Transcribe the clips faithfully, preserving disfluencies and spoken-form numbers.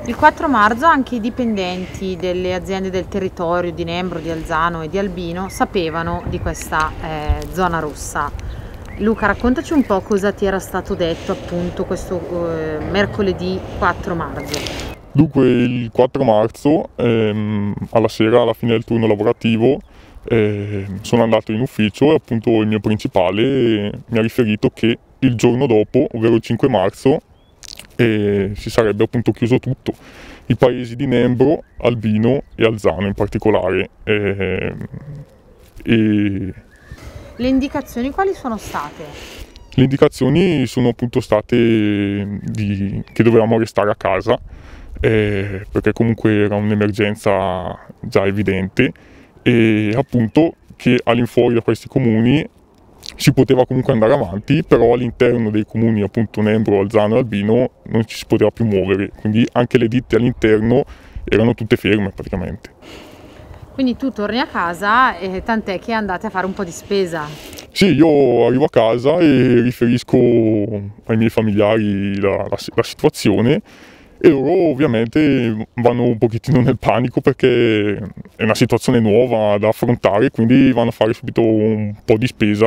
Il quattro marzo anche i dipendenti delle aziende del territorio di Nembro, di Alzano e di Albino sapevano di questa eh, zona rossa. Luca, raccontaci un po' cosa ti era stato detto appunto questo eh, mercoledì quattro marzo. Dunque il quattro marzo, ehm, alla sera, alla fine del turno lavorativo, eh, sono andato in ufficio e appunto il mio principale mi ha riferito che il giorno dopo, ovvero il cinque marzo, eh, si sarebbe appunto chiuso tutto. I paesi di Nembro, Albino e Alzano in particolare. Eh, e Le indicazioni quali sono state? Le indicazioni sono appunto state di, che dovevamo restare a casa, eh, perché comunque era un'emergenza già evidente, e appunto che all'infuori da questi comuni si poteva comunque andare avanti, però all'interno dei comuni appunto Nembro, Alzano e Albino non ci si poteva più muovere, quindi anche le ditte all'interno erano tutte ferme praticamente. Quindi tu torni a casa e tant'è che andate a fare un po' di spesa. Sì, io arrivo a casa e riferisco ai miei familiari la, la, la situazione e loro ovviamente vanno un pochettino nel panico perché è una situazione nuova da affrontare, quindi vanno a fare subito un po' di spesa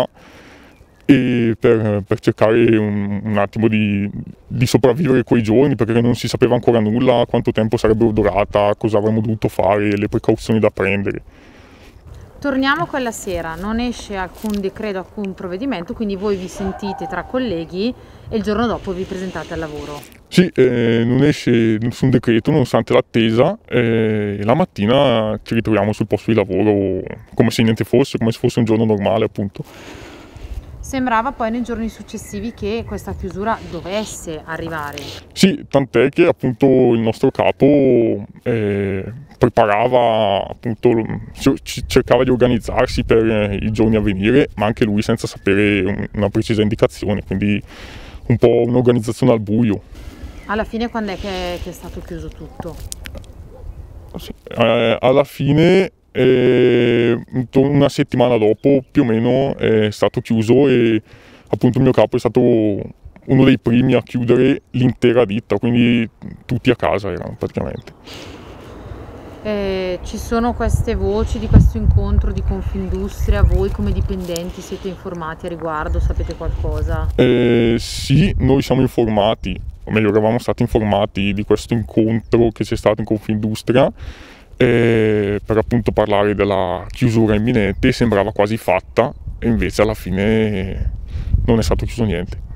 e per, per cercare un, un attimo di, di sopravvivere quei giorni, perché non si sapeva ancora nulla, quanto tempo sarebbe durata, cosa avremmo dovuto fare, le precauzioni da prendere. Torniamo quella sera, non esce alcun decreto, alcun provvedimento, quindi voi vi sentite tra colleghi e il giorno dopo vi presentate al lavoro. Sì, eh, non esce nessun decreto nonostante l'attesa, e la mattina ci ritroviamo sul posto di lavoro come se niente fosse, come se fosse un giorno normale appunto. Sembrava poi nei giorni successivi che questa chiusura dovesse arrivare. Sì, tant'è che appunto il nostro capo eh, preparava, appunto, cercava di organizzarsi per i giorni a venire, ma anche lui senza sapere una precisa indicazione, quindi un po' un'organizzazione al buio. Alla fine quando è che, che è stato chiuso tutto? Sì, eh, alla fine eh, una settimana dopo più o meno è stato chiuso e appunto il mio capo è stato uno dei primi a chiudere l'intera ditta, quindi tutti a casa erano praticamente. Eh, ci sono queste voci di questo incontro di Confindustria, voi come dipendenti siete informati a riguardo, sapete qualcosa? Eh, sì, noi siamo informati, o meglio eravamo stati informati di questo incontro che c'è stato in Confindustria eh, per appunto parlare della chiusura imminente, sembrava quasi fatta e invece alla fine non è stato chiuso niente.